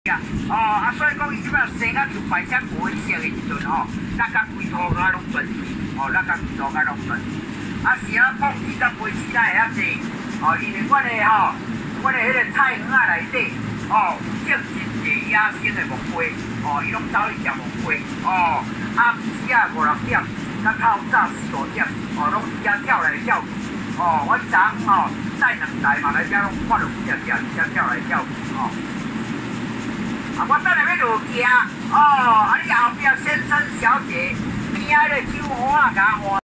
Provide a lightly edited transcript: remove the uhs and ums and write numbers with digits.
所以讲伊即摆生啊就白色无色的时阵吼，咱甲规涂甲拢准，咱甲规涂甲拢准。是放2十杯时咱会晓济，因为阮的迄个菜园啊内底，有种真济野生的木瓜，伊拢走去食木瓜，暗时啊5、6点，甲透早4、5点，拢伫遐跳来跳去，阮昨昏载2台嘛来遮拢看到几只遮跳来跳去，我等下要落行，你后壁先生小姐，边仔个酒壶啊，甲我换。